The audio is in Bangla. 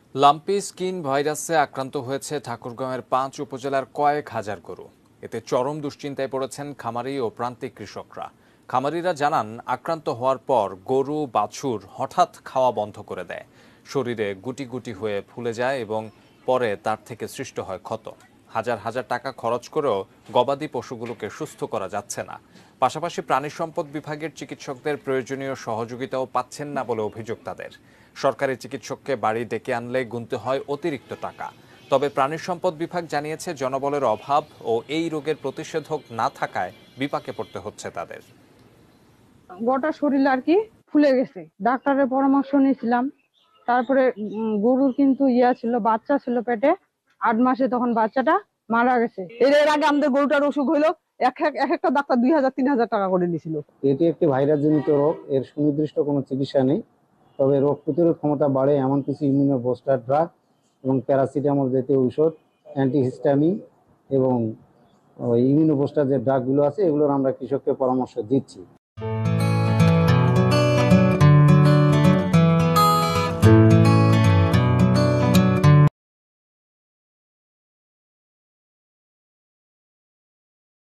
লাম্পি স্কিন ভাইরাসে আক্রান্ত হয়েছে ঠাকুরগাঁওয়ের ৫ উপজেলার কয়েক হাজার গরু। এতে চরম দুশ্চিন্তায় পড়েছেন খামারি ও প্রান্তিক কৃষকরা। খামারিরা জানান, আক্রান্ত হওয়ার পর গরু বাছুর হঠাৎ খাওয়া বন্ধ করে দেয়, শরীরে গুটি গুটি হয়ে ফুলে যায় এবং পরে তার থেকে সৃষ্ট হয় ক্ষত। হাজার হাজার টাকা খরচ করেও গবাদি পশুগুলোকে সুস্থ করা যাচ্ছে না। পাশাপাশি প্রাণী সম্পদ বিভাগের চিকিৎসকদের প্রয়োজনীয় সহযোগিতাও পাচ্ছেন না বলে অভিযোগ তাদের। সরকারি চিকিৎসককে বাড়ি ডেকে আনলে গুনতে হয় অতিরিক্ত টাকা। তবে প্রাণী সম্পদ বিভাগ জানিয়েছে, জনবলের অভাব ও এই রোগের প্রতিষেধক না থাকায় বিপাকে পড়তে হচ্ছে তাদের। গোটা শরীর আর কি ফুলে গেছে। ডাক্তারের পরামর্শ নিয়েছিলাম। তারপরে গরুর কিন্তু ছিল, বাচ্চা ছিল পেটে 8 মাসে, তখন বাচ্চাটা মারা গেছে। এর আগে আমাদের গরুটার অসুখ হইলো, এক একটা ডাক্তার 2,000-3,000 টাকা করে নিয়েছিল। এটি একটি ভাইরাস জনিত রোগ, এর সুনির্দিষ্ট কোনো চিকিৎসা নেই। তবে রোগ প্রতিরোধ ক্ষমতা বাড়ে এমন কিছু ইমিউনো বুস্টার ড্রাগ এবং প্যারাসিটামল জাতীয় ঔষধ, অ্যান্টিহিস্টামিন এবং ইমিউনো বুস্টার যে ড্রাগগুলো আছে, এগুলোর আমরা কৃষককে পরামর্শ দিচ্ছি।